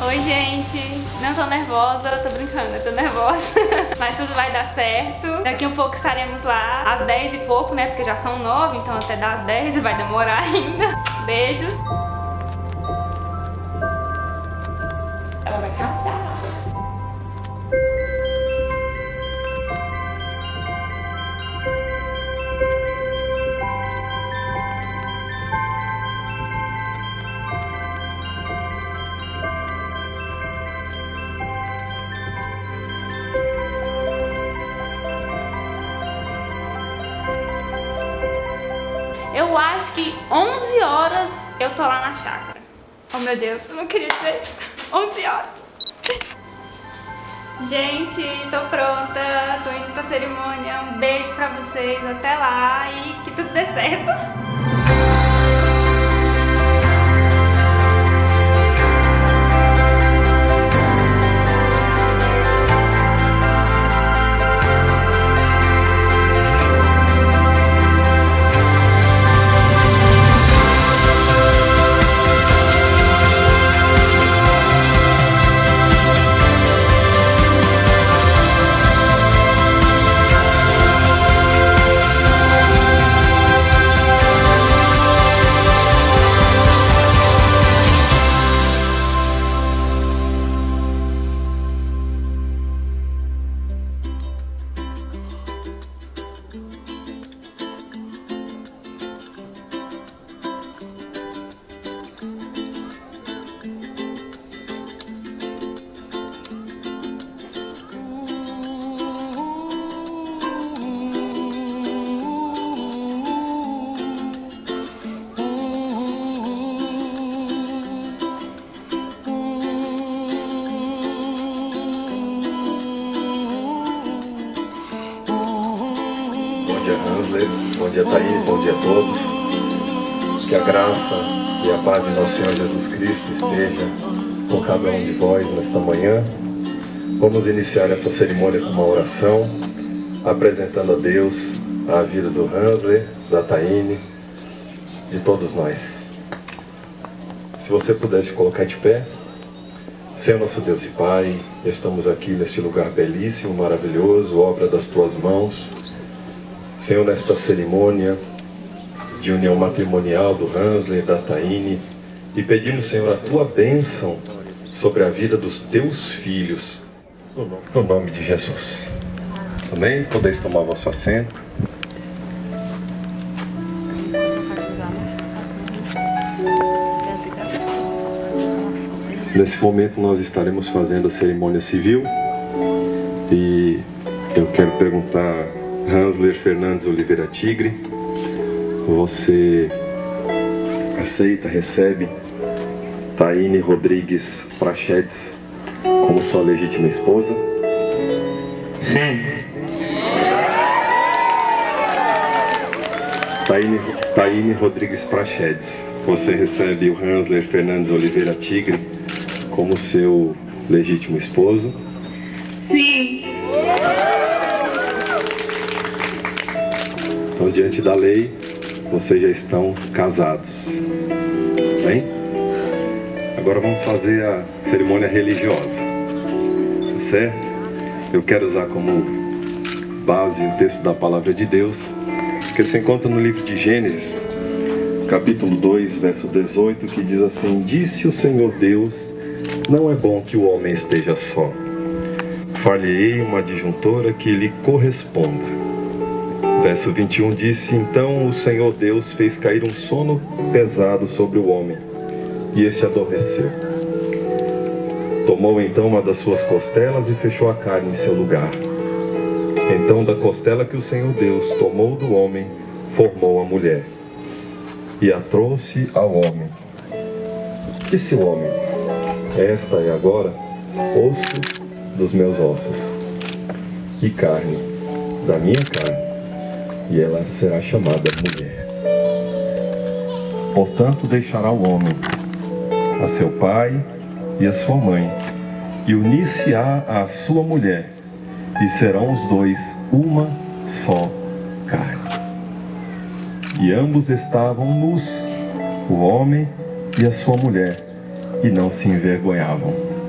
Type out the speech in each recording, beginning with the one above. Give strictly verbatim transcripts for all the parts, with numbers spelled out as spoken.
Oi, gente. Não tô nervosa, tô brincando, eu tô nervosa. Mas tudo vai dar certo. Daqui um pouco estaremos lá, às dez e pouco, né? Porque já são nove, então até das dez vai demorar ainda. Beijos. Ela vai casar. Eu acho que onze horas eu tô lá na chácara. Oh meu Deus, eu não queria dizer isso. onze horas. Gente, tô pronta, tô indo pra cerimônia. Um beijo pra vocês, até lá e que tudo dê certo. Bom dia, Hansley. Bom dia, Taíne. Bom dia a todos. Que a graça e a paz de nosso Senhor Jesus Cristo esteja com cada um de vós nesta manhã. Vamos iniciar essa cerimônia com uma oração, apresentando a Deus a vida do Hansley, da Taíne, de todos nós. Se você pudesse colocar de pé. Senhor nosso Deus e Pai, estamos aqui neste lugar belíssimo, maravilhoso, obra das Tuas mãos. Senhor, nesta cerimônia de união matrimonial do Hansley e da Taíne, e pedimos, Senhor, a Tua bênção sobre a vida dos Teus filhos, no nome de Jesus. Amém? Podeis tomar vosso assento. Nesse momento nós estaremos fazendo a cerimônia civil e eu quero perguntar, Hansley Fernandes Oliveira Tigre, você aceita, recebe Taíne Rodrigues Prachedes como sua legítima esposa? Sim. Taíne, Taíne Rodrigues Prachedes, você recebe o Hansley Fernandes Oliveira Tigre como seu legítimo esposo? Sim. Então, diante da lei, vocês já estão casados. Bem? Agora vamos fazer a cerimônia religiosa. Tá certo? Eu quero usar como base o texto da Palavra de Deus, que se encontra no livro de Gênesis, capítulo dois, verso dezoito, que diz assim: Disse o Senhor Deus, não é bom que o homem esteja só. Far-lhe-ei uma adjuntora que lhe corresponda. Verso vinte e um disse: Então o Senhor Deus fez cair um sono pesado sobre o homem, e este adormeceu. Tomou então uma das suas costelas e fechou a carne em seu lugar. Então da costela que o Senhor Deus tomou do homem, formou a mulher, e a trouxe ao homem. Disse o homem: Esta é agora osso dos meus ossos e carne da minha carne, e ela será chamada mulher. Portanto, deixará o homem a seu pai e a sua mãe, e unir-se-á à sua mulher, e serão os dois uma só carne. E ambos estavam nus, o homem e a sua mulher, e não se envergonhavam.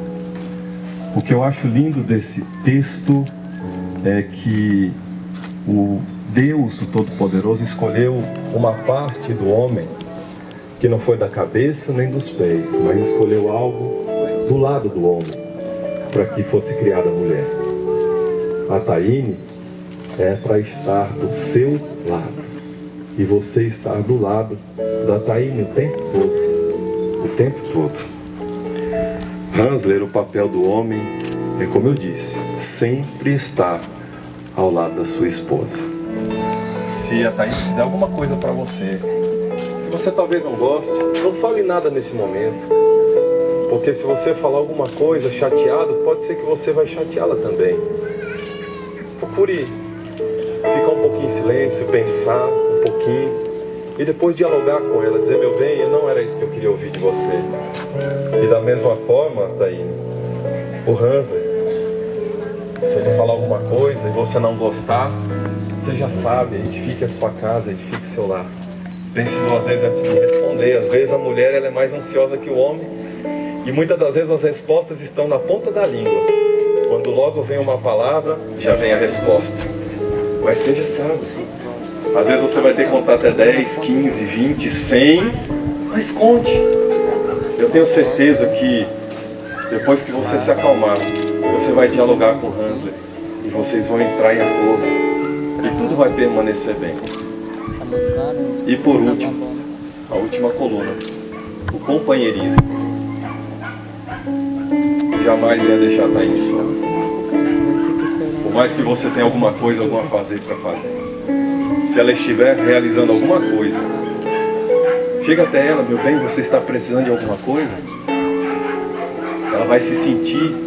O que eu acho lindo desse texto é que o Deus, o Todo-Poderoso, escolheu uma parte do homem que não foi da cabeça nem dos pés, mas escolheu algo do lado do homem, para que fosse criada a mulher. A Taíne é para estar do seu lado, e você estar do lado da Taíne o tempo todo, o tempo todo. Hansler, o papel do homem é, como eu disse, sempre estar ao lado da sua esposa. Se a Taíne fizer alguma coisa para você, que você talvez não goste, não fale nada nesse momento. Porque se você falar alguma coisa chateado, pode ser que você vai chateá-la também. Procure ficar um pouquinho em silêncio, pensar um pouquinho e depois dialogar com ela, dizer: meu bem, não era isso que eu queria ouvir de você. E da mesma forma, Taíne, o Hansler, se ele falar alguma coisa e você não gostar, você já sabe, edifique a sua casa, edifique o seu lar. Pense duas vezes antes de responder. Às vezes a mulher ela é mais ansiosa que o homem, e muitas das vezes as respostas estão na ponta da língua. Quando logo vem uma palavra, já vem a resposta. Mas seja sábio. Às vezes você vai ter que contar até dez, quinze, vinte, cem, mas conte. Eu tenho certeza que depois que você se acalmar, você vai dialogar com o Hansler e vocês vão entrar em acordo e tudo vai permanecer bem. E por último, a última coluna, o companheirismo. Jamais ia deixar estar em só. Por mais que você tenha alguma coisa, alguma fazer para fazer, se ela estiver realizando alguma coisa, chega até ela: meu bem, você está precisando de alguma coisa? Ela vai se sentir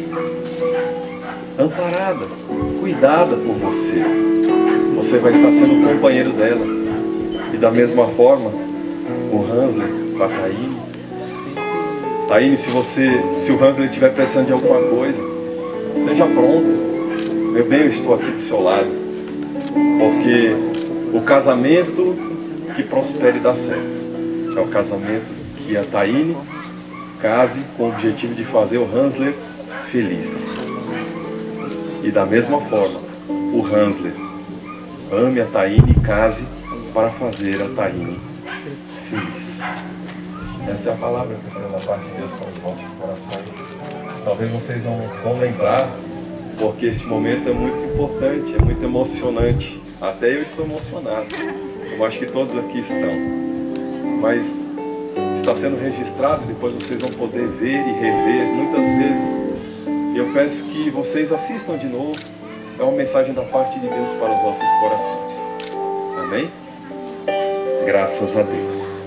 amparada, cuidada por você. Você vai estar sendo o companheiro dela. E da mesma forma, o Hansler com a Taíne. Taíne, se você, se o Hansler estiver precisando de alguma coisa, esteja pronto. Meu bem, eu estou aqui do seu lado. Porque o casamento que prospere e dá certo é o casamento que a Taíne case com o objetivo de fazer o Hansler feliz. E da mesma forma, o Hansler ame a Taíne e case para fazer a Taíne feliz. Essa é a palavra que eu tenho da parte de Deus para os nossos corações. Talvez vocês não vão lembrar, porque esse momento é muito importante, é muito emocionante. Até eu estou emocionado. Eu acho que todos aqui estão. Mas está sendo registrado, depois vocês vão poder ver e rever muitas vezes. Eu peço que vocês assistam de novo. É uma mensagem da parte de Deus para os vossos corações. Amém? Graças a Deus.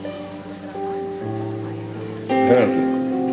Hansler,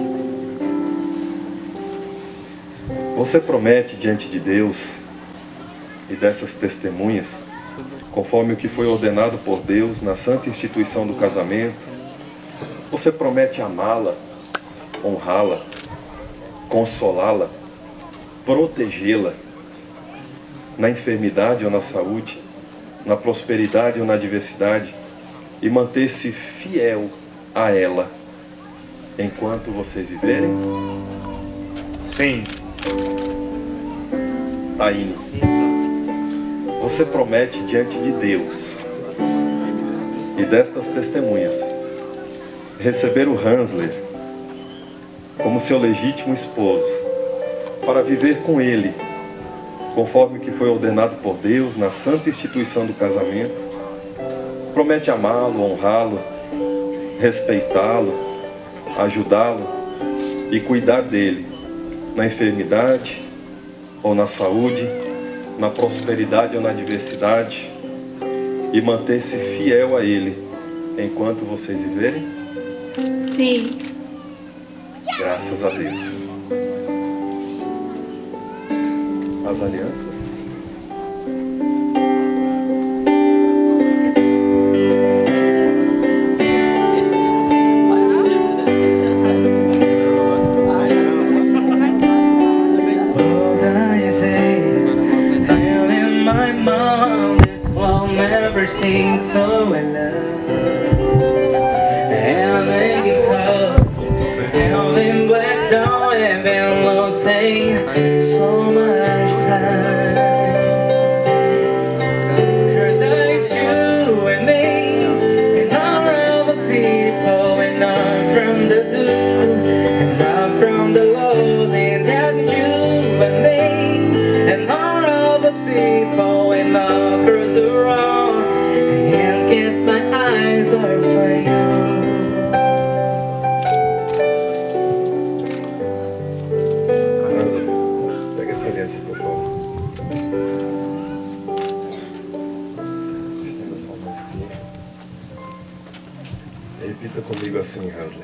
você promete diante de Deus e dessas testemunhas, conforme o que foi ordenado por Deus na santa instituição do casamento, você promete amá-la, honrá-la, consolá-la, protegê-la, na enfermidade ou na saúde, na prosperidade ou na adversidade, e manter-se fiel a ela enquanto vocês viverem? Sim. Taíne, você promete diante de Deus e destas testemunhas receber o Hansler como seu legítimo esposo, para viver com ele conforme o que foi ordenado por Deus na santa instituição do casamento? Promete amá-lo, honrá-lo, respeitá-lo, ajudá-lo e cuidar dele na enfermidade ou na saúde, na prosperidade ou na adversidade, e manter-se fiel a ele enquanto vocês viverem? Sim. Graças a Deus. As alianças. Seemed so in love, and then you come, and then black dawn, and then long. will sing so much time. Cause it's you and me, and all of the people, and I'm from the dew, and I'm from the lows, and that's you and me, and all of the people, and all girls around, I can't get my eyes off of you. Por favor. Estenda sua mão esquerda. Repita comigo assim, Hansler.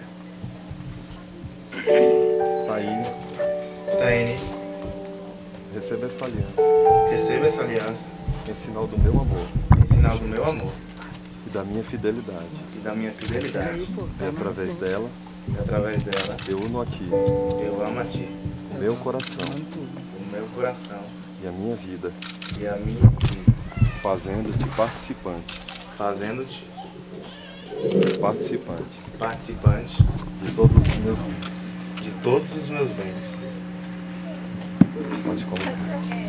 Taine, Taine, receba esta aliança receba essa aliança em sinal do meu amor em sinal do meu amor e da minha fidelidade. e da minha fidelidade. E através dela, E através dela, eu uno a ti eu amo a ti, o meu coração o meu coração e a minha vida, e a minha vida, fazendo-te participante, fazendo-te participante participante de todos os meus bens. de todos os meus bens. Pode colocar.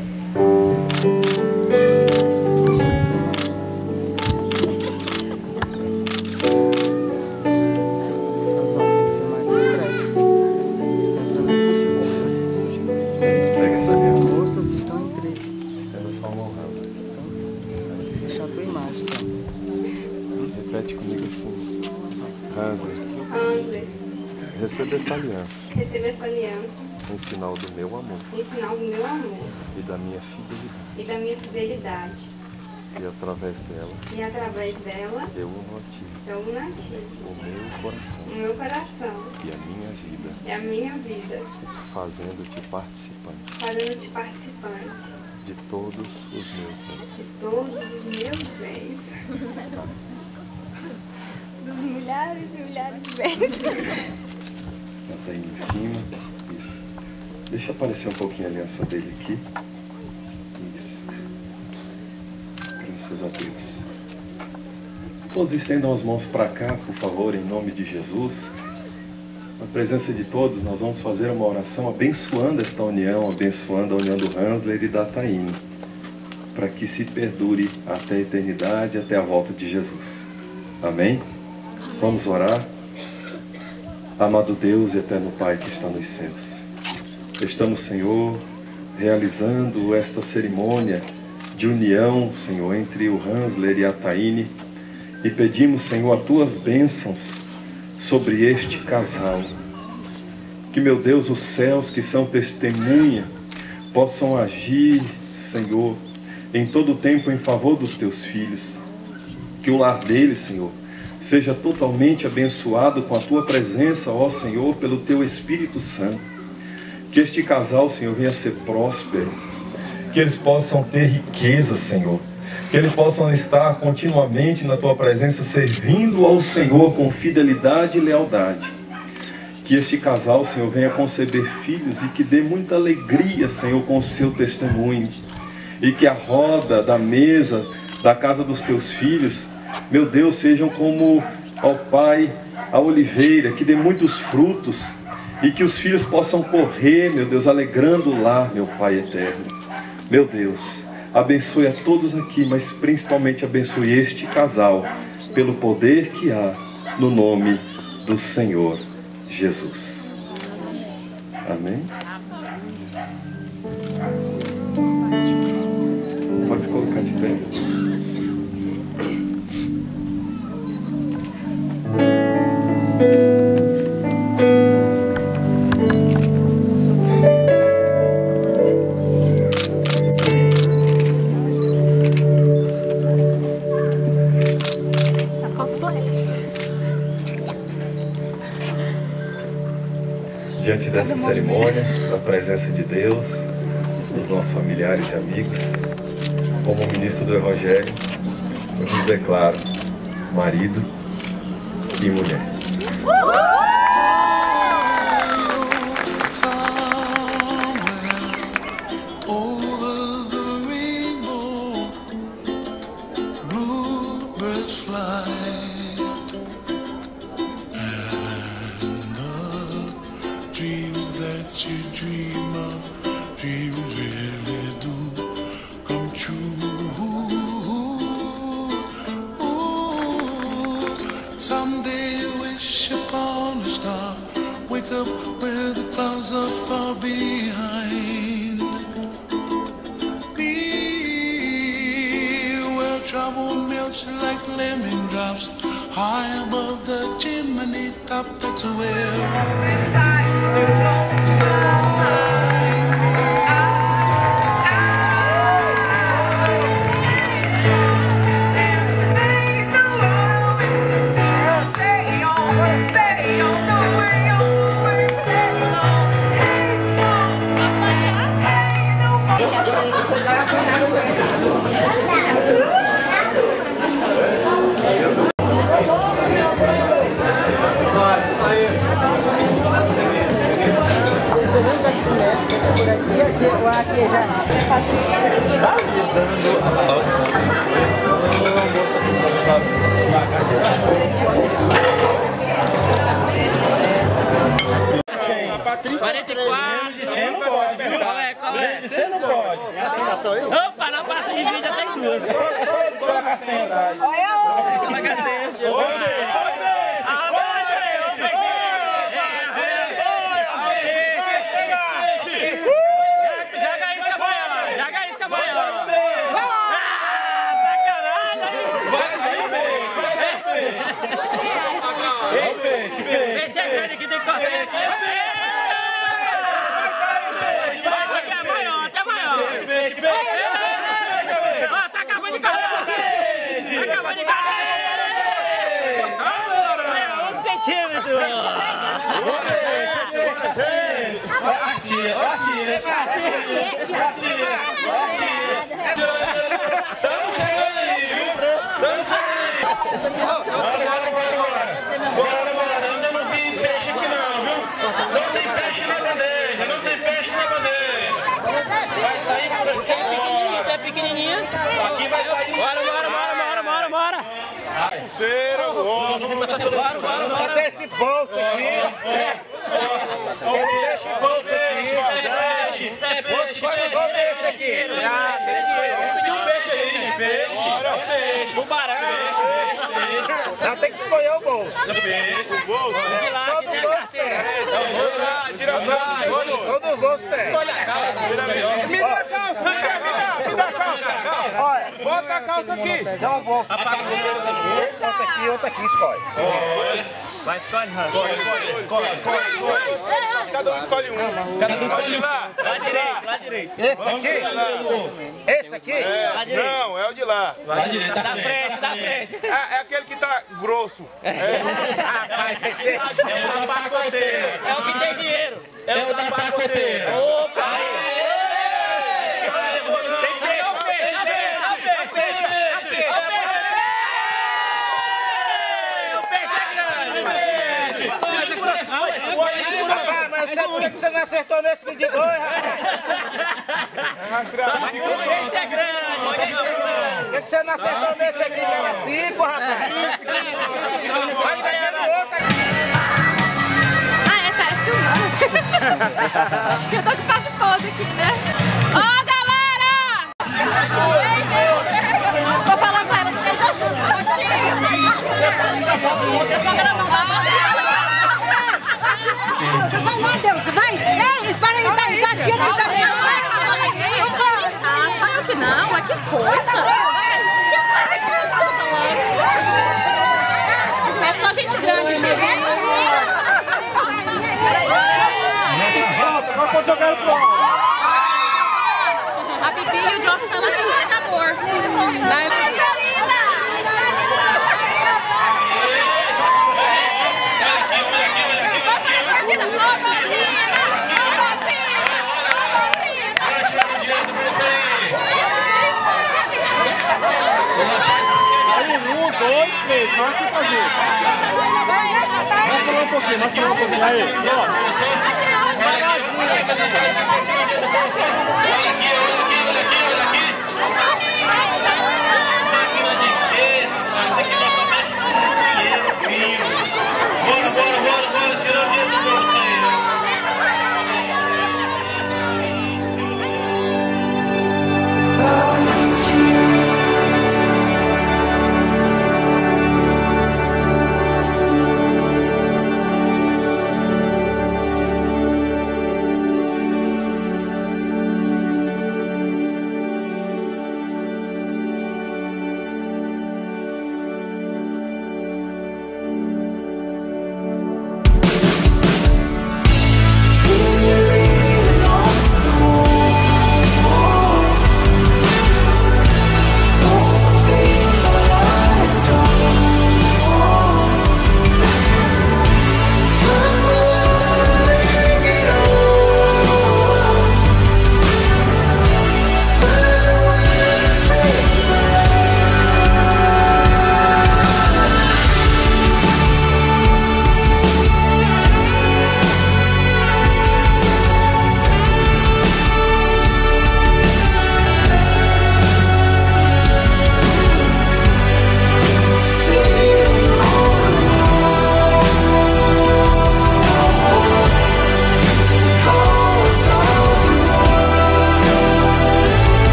Pega essa aliança. Moças estão em três. Estenda sua mão, Hansler. Então, deixar a tua imagem. Então. Repete comigo assim. Hansler, Hansler, receba esta aliança receba essa aliança em sinal do meu amor em sinal do meu amor e da minha fidelidade. e da minha fidelidade. E através dela, E através dela, eu uno a ti eu uno a ti o meu coração o meu coração e a minha vida, e a minha vida, fazendo-te participante fazendo-te participante de todos os meus bens. de todos os meus bens. Dos milhares e milhares de bens. Bota aí em cima. Isso. Deixa aparecer um pouquinho a aliança dele aqui. Isso. Graças a Deus. Todos estendam as mãos para cá, por favor, em nome de Jesus. Na presença de todos, nós vamos fazer uma oração abençoando esta união, abençoando a união do Hansler e da Taine, para que se perdure até a eternidade, até a volta de Jesus. Amém? Vamos orar. Amado Deus e eterno Pai que está nos céus, estamos, Senhor, realizando esta cerimônia de união, Senhor, entre o Hansler e a Taine, e pedimos, Senhor, as tuas bênçãos sobre este casal. Que, meu Deus, os céus que são testemunha possam agir, Senhor, em todo o tempo em favor dos teus filhos. Que o lar deles, Senhor, seja totalmente abençoado com a tua presença, ó Senhor, pelo teu Espírito Santo. Que este casal, Senhor, venha a ser próspero. Que eles possam ter riqueza, Senhor. Que eles possam estar continuamente na tua presença, servindo ao Senhor com fidelidade e lealdade. Que este casal, Senhor, venha conceber filhos e que dê muita alegria, Senhor, com o seu testemunho. E que a roda da mesa da casa dos teus filhos, meu Deus, sejam como ao Pai, a oliveira, que dê muitos frutos e que os filhos possam correr, meu Deus, alegrando o lar, meu Pai eterno. Meu Deus, abençoe a todos aqui, mas principalmente abençoe este casal, pelo poder que há no nome do Senhor Jesus. Amém? Pode se colocar de pé. Diante dessa cerimônia, na presença de Deus, dos nossos familiares e amigos, como ministro do Evangelho, eu vos declaro marido e mulher. Dreams that you dream of, dreams really do come true. Ooh, someday wish upon a star, wake up where the clouds are far behind. Be where trouble melts like lemon drops, high above the chimney top. That's where quarenta e quatro, qual é, qual é? Você não pode. Opa, na passa de vida tem duas. Coloca a senha. Olha a outra. Coloca a senha. Joga isso, Cabanhola. Joga isso, Cabanhola. Ah, sacanagem. Vai, vai, peixe. Peixe é grande aqui, tem que correr aqui. Ó, tá acabando de correr! Tá acabando de correr! onze centímetros! Atira, atira! Atira! Estamos chegando aí, viu? Estamos chegando aí! Bora, bora! Ainda não vi peixe aqui não, viu? Não tem peixe na bandeja! Não tem peixe na bandeja! Vai sair por aqui agora. É pequenininho. Aqui vai sair. Bora, bora, bora, bora, bora, bora. Terceiro, bora, bora, bora, bora. Deixa esse bolso aqui. Deixa esse bolso aqui. Escolhe o peixe aqui. Pediu um peixe aí. Peixe. Tubarão. Não, tem que escolher o bolso. Peixe, o bolso. De lá, que tem a carteira. Tira as calças. Todos os bolsos tem. Escolhe a calça. Me dá a calça, me dá, me dá a calça. Olha, bota a calça aqui. Pegar uma bolsa. Apaga o dedo. Outra aqui, outra aqui, escolhe. Vai, escolhe, escolhe, escolhe, escolhe, escolhe. Cada um escolhe um. Cada um escolhe um. Lá direito, lá direito. Esse aqui? Esse aqui? Não, é o de lá. Lá direito. Da frente, da frente. É aquele que tá grosso. É o da pacoteira. É o que tem dinheiro. É o da pacoteira. Opa! Tem que pegar o peixe, o peixe, o peixe, o peixe. O peixe é grande. Rapaz, mas por que você não acertou nesse que de dois, rapaz? O peixe é grande, o peixe é grande. Por que você não acertou nesse aqui, que era cinco, rapaz? Vai pegando outro aqui. Eu tô que faço pose aqui, né? Ó, oh, galera! Vou falar pra ela, vocês ajudam. Vai lá, Deus, vai! Ei, espera aí, tá aí, tá tia aqui também. Ah, sabe que não, mas que coisa! É só gente grande mesmo. Vamos jogar o som. A Bibi e o Josh estão lá no marcador. Um, dois, três. Nós temos que fazer. Nós falamos um pouquinho, nós falamos um pouquinho. Aí, ó.